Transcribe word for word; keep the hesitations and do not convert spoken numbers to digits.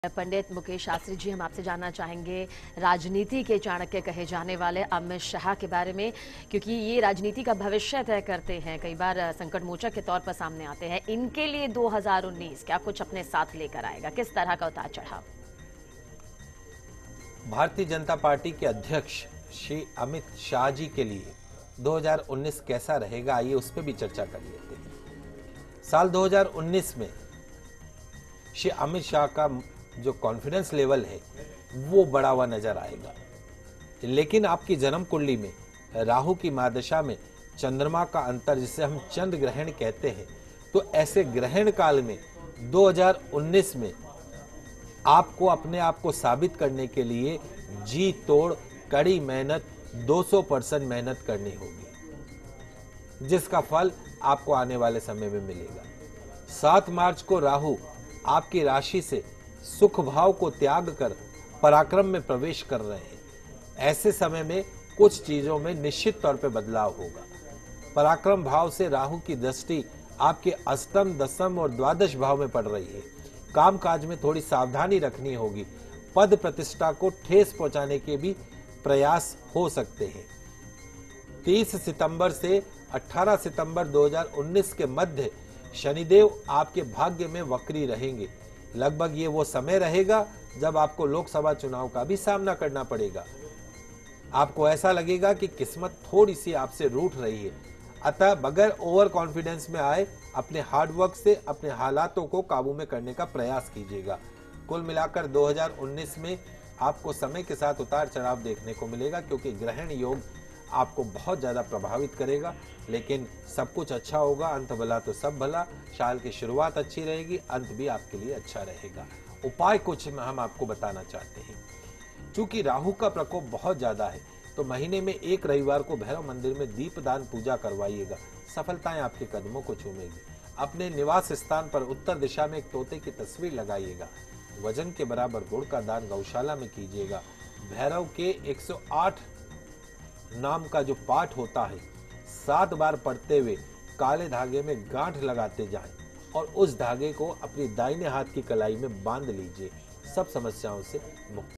पंडित मुकेश शास्त्री जी, हम आपसे जानना चाहेंगे राजनीति के चाणक्य कहे जाने वाले अमित शाह के बारे में, क्योंकि ये राजनीति का भविष्य तय करते हैं, कई बार संकट मोचक के तौर पर सामने आते हैं। इनके लिए दो हज़ार उन्नीस क्या कुछ अपने साथ लेकर आएगा, किस तरह का उतार चढ़ाव? भारतीय जनता पार्टी के अध्यक्ष श्री अमित शाह जी के लिए दो हज़ार उन्नीस कैसा रहेगा, आइए उस पर भी चर्चा कर लेते हैं। साल दो हज़ार उन्नीस में श्री अमित शाह का जो कॉन्फिडेंस लेवल है वो बढ़ा हुआ नजर आएगा, लेकिन आपकी जन्म कुंडली में राहु की महादशा में चंद्रमा का अंतर, जिसे हम चंद्र ग्रहण कहते हैं, तो ऐसे ग्रहण काल में दो हज़ार उन्नीस में आपको अपने आप को साबित करने के लिए जी तोड़ कड़ी मेहनत दो सौ परसेंट मेहनत करनी होगी, जिसका फल आपको आने वाले समय में मिलेगा। सात मार्च को राहु आपकी राशि से सुख भाव को त्याग कर पराक्रम में प्रवेश कर रहे हैं। ऐसे समय में कुछ चीजों में निश्चित तौर पे बदलाव होगा। पराक्रम भाव से राहु की दृष्टि आपके अष्टम, दसम और द्वादश भाव में पड़ रही है। कामकाज में थोड़ी सावधानी रखनी होगी। पद प्रतिष्ठा को ठेस पहुंचाने के भी प्रयास हो सकते हैं। तीस सितंबर से अठारह सितंबर दो हज़ार उन्नीस के मध्य शनिदेव आपके भाग्य में वक्री रहेंगे। लगभग ये वो समय रहेगा जब आपको लोकसभा चुनाव का भी सामना करना पड़ेगा। आपको ऐसा लगेगा कि किस्मत थोड़ी सी आपसे रूठ रही है, अतः बगैर ओवर कॉन्फिडेंस में आए अपने हार्डवर्क से अपने हालातों को काबू में करने का प्रयास कीजिएगा। कुल मिलाकर दो हज़ार उन्नीस में आपको समय के साथ उतार चढ़ाव देखने को मिलेगा, क्योंकि ग्रहण योग आपको बहुत ज्यादा प्रभावित करेगा, लेकिन सब कुछ अच्छा होगा। अंत भला तो सब भला। साल की शुरुआत अच्छी रहेगी, अंत भी आपके लिए अच्छा रहेगा। उपाय कुछ हम आपको बताना चाहते हैं। चूंकि राहु का प्रकोप बहुत ज्यादा है, तो महीने में एक रविवार को भैरव मंदिर में दीपदान पूजा करवाइएगा। सफलताएं आपके कदमों को चूमेगी। अपने निवास स्थान पर उत्तर दिशा में एक तोते की तस्वीर लगाइएगा। वजन के बराबर गुड़ का दान गौशाला में कीजिएगा। भैरव के एक सौ आठ नाम का जो पाठ होता है, सात बार पढ़ते हुए काले धागे में गांठ लगाते जाएं और उस धागे को अपनी दाहिने हाथ की कलाई में बांध लीजिए। सब समस्याओं से मुक्त